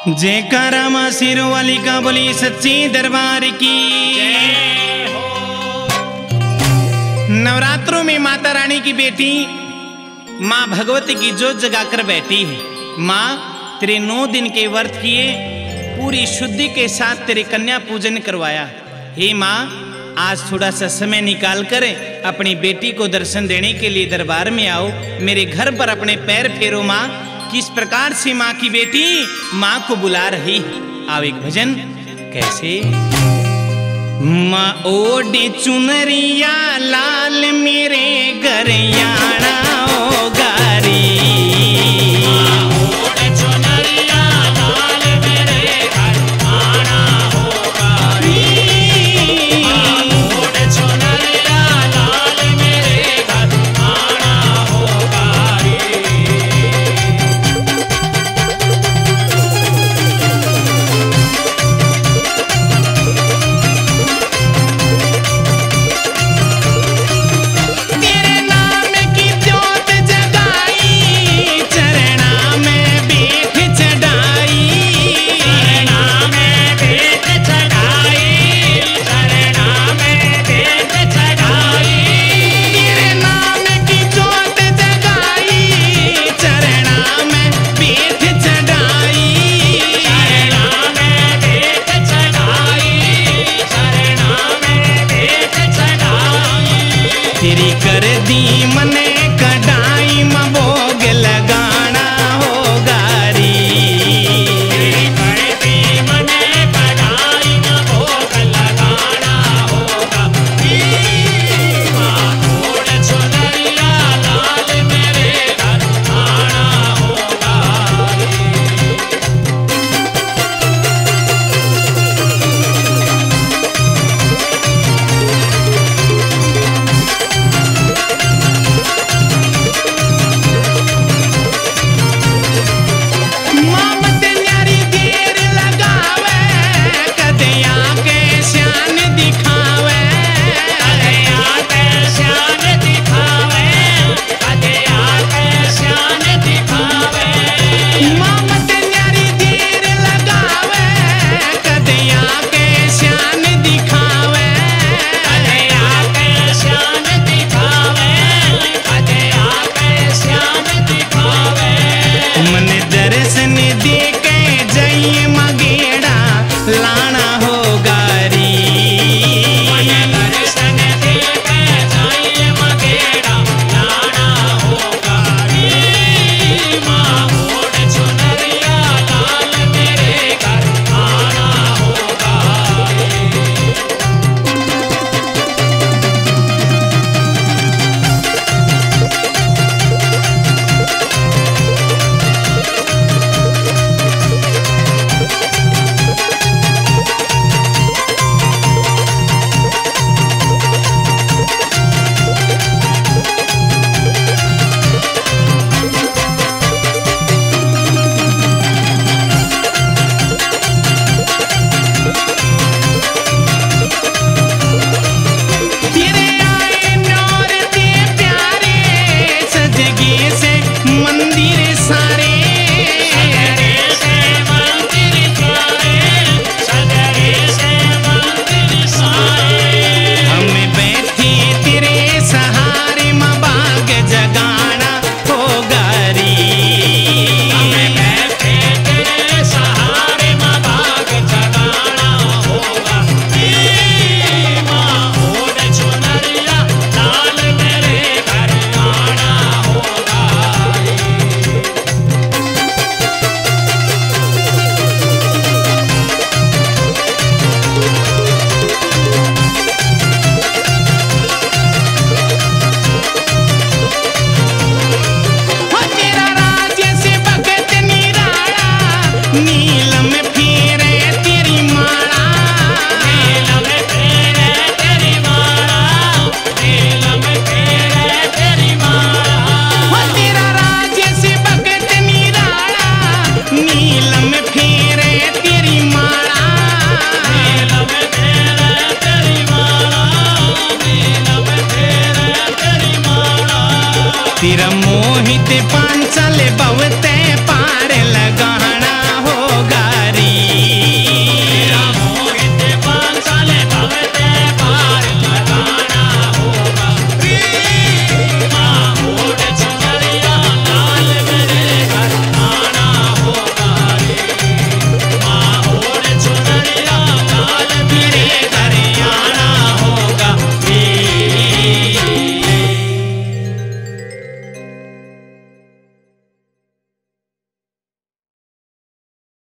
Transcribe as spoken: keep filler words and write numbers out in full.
जयकारा माँ सिरों वाली का बोली सच्ची दरबार की जय हो। नवरात्रों में माता रानी की बेटी माँ भगवती की जोत जगाकर बैठी है। माँ तेरे नौ दिन के व्रत किए, पूरी शुद्धि के साथ तेरे कन्या पूजन करवाया। हे माँ, आज थोड़ा सा समय निकाल कर अपनी बेटी को दर्शन देने के लिए दरबार में आओ, मेरे घर पर अपने पैर फेरो। माँ किस प्रकार से माँ की बेटी माँ को बुला रही। आओ एक भजन कैसे। माँ ओढ़े चुनरिया लाल मेरे घर याना,